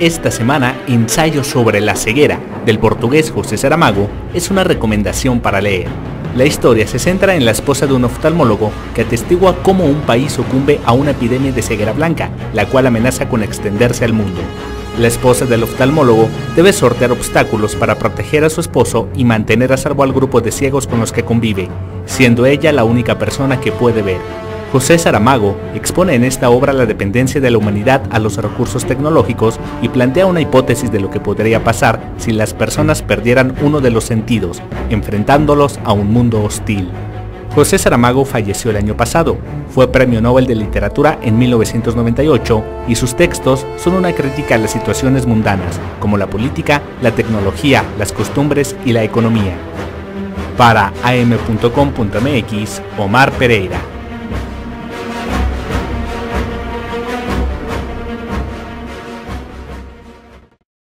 Esta semana, Ensayo sobre la ceguera, del portugués José Saramago, es una recomendación para leer. La historia se centra en la esposa de un oftalmólogo que atestigua cómo un país sucumbe a una epidemia de ceguera blanca, la cual amenaza con extenderse al mundo. La esposa del oftalmólogo debe sortear obstáculos para proteger a su esposo y mantener a salvo al grupo de ciegos con los que convive, siendo ella la única persona que puede ver. José Saramago expone en esta obra la dependencia de la humanidad a los recursos tecnológicos y plantea una hipótesis de lo que podría pasar si las personas perdieran uno de los sentidos, enfrentándolos a un mundo hostil. José Saramago falleció el año pasado, fue Premio Nobel de Literatura en 1998 y sus textos son una crítica a las situaciones mundanas, como la política, la tecnología, las costumbres y la economía. Para am.com.mx, Omar Pereira.